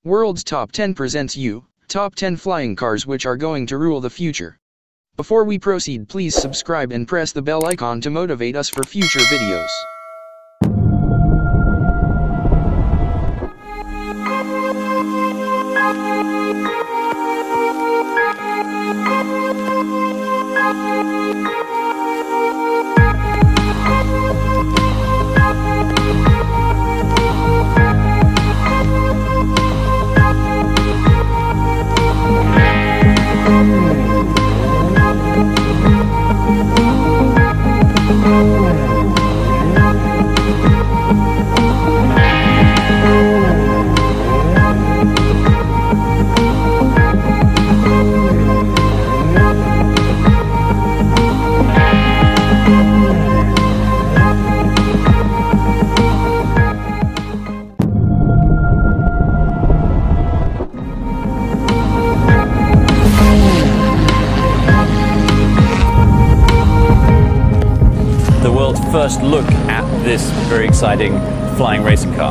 World's Top 10 presents you, Top 10 Flying Cars which are going to rule the future. Before we proceed, please subscribe and press the bell icon to motivate us for future videos. First look at this very exciting flying racing car.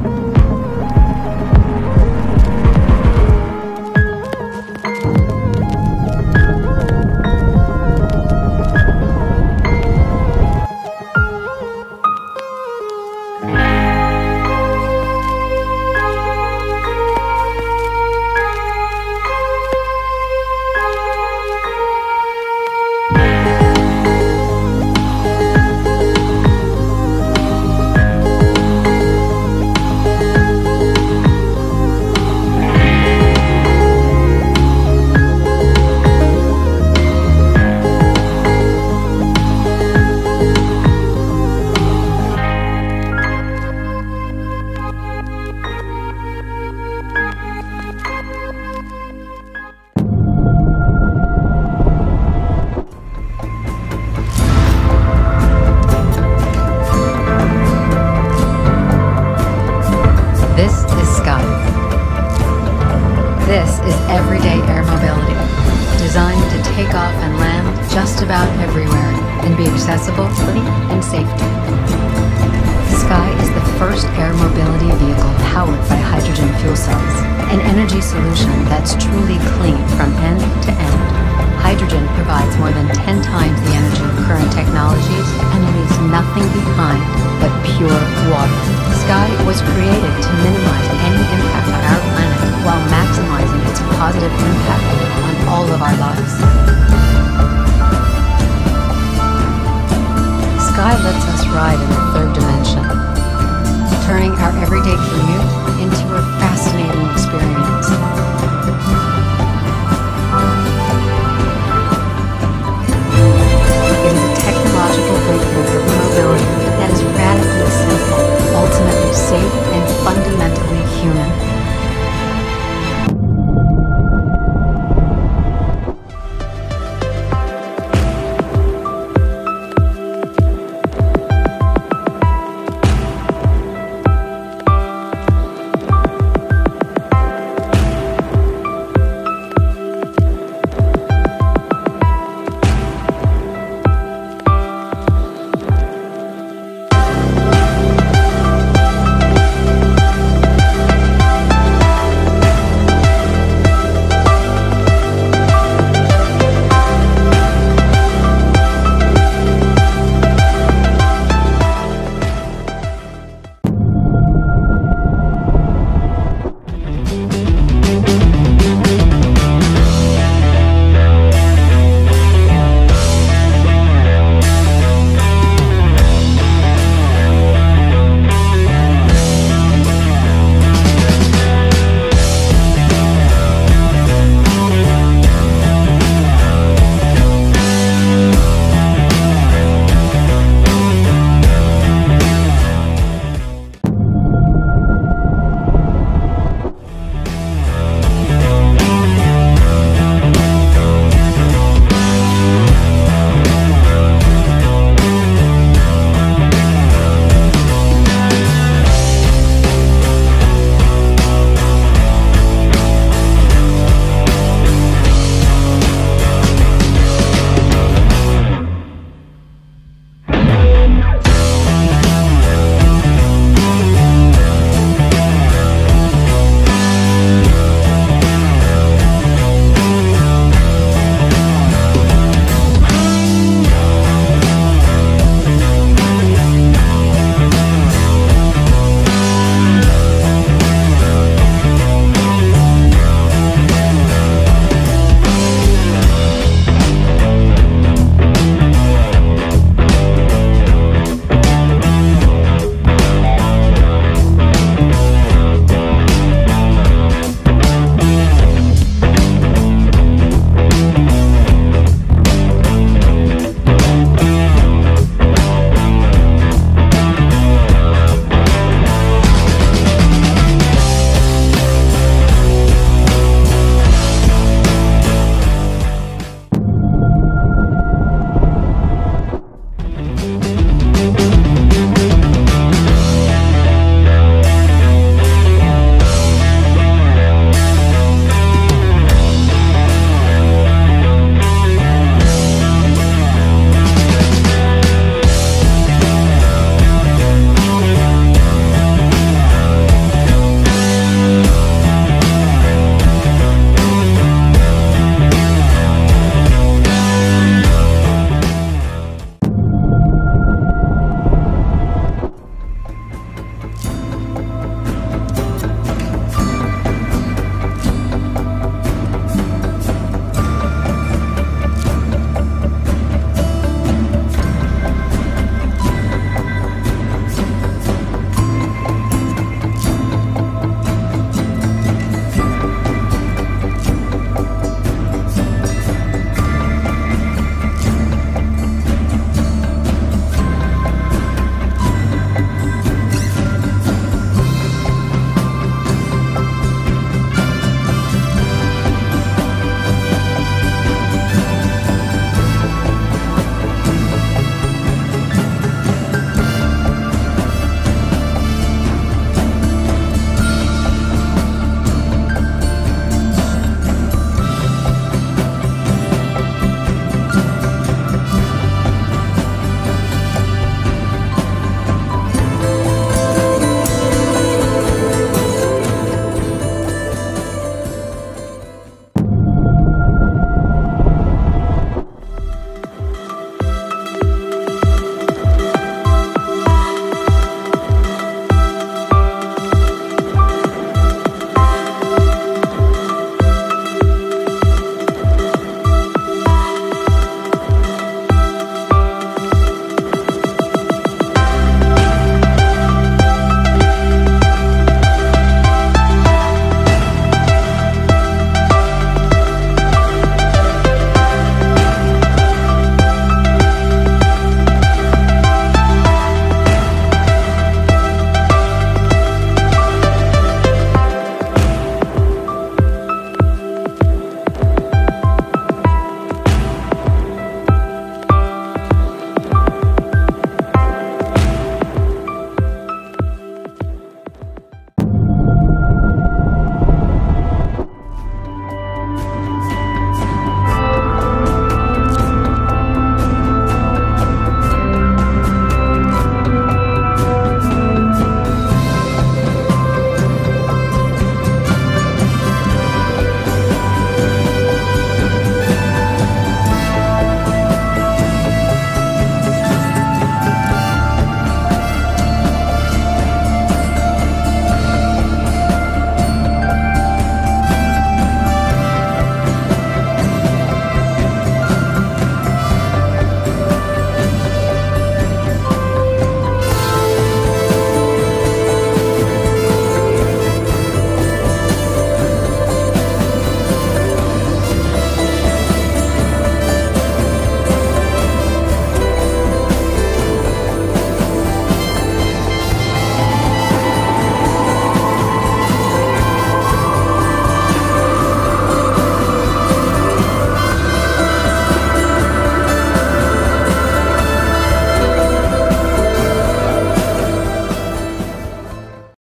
This is everyday air mobility, designed to take off and land just about everywhere and be accessible and safety. Sky is the first air mobility vehicle powered by hydrogen fuel cells, an energy solution that's truly clean from end to end. Hydrogen provides more than 10 times the energy of current technologies and leaves nothing behind but pure water. Sky was created to minimize any impact on our planet while maximizing its positive impact on all of our lives. Sky lets us ride in the third dimension, turning our everyday commute into a